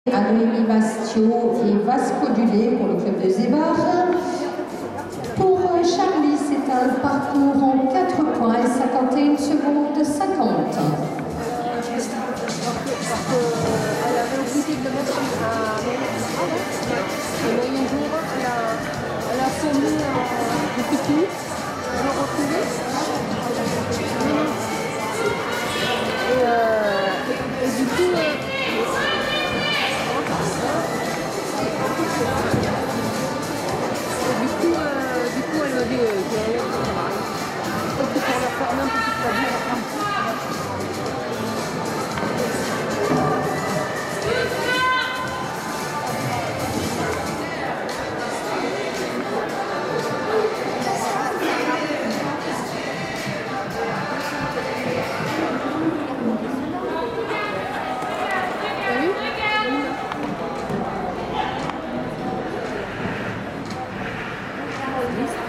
à Noémie Bastio et Vasco Dulé pour le club de Zébar. Pour Charlie, c'est un parcours en 4 points et 51 secondes 50. Elle avait oublié de le mettre à le moyen jour, elle a sonné des pique-niques, elle a retrouvé. Et du coup, elle m'a dit qu'elle allait pour leur faire même petite famille. List.